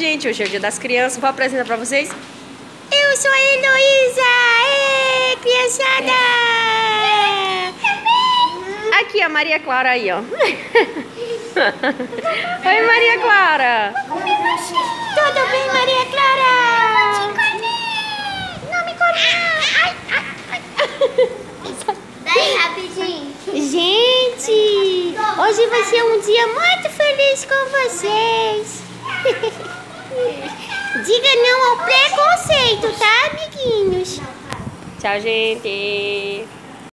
Gente, hoje é o Dia das Crianças. Vou apresentar pra vocês. Eu sou a Heloísa! Ê, criançada! Aqui a Maria Clara aí, ó. Oi, Maria Clara! Tudo bem, Maria Clara? Não me corre! Ai, ai, ai. Daí, rapidinho. Gente, hoje vai ser um dia muito feliz com vocês. Diga não ao preconceito, tá, amiguinhos? Tchau, gente.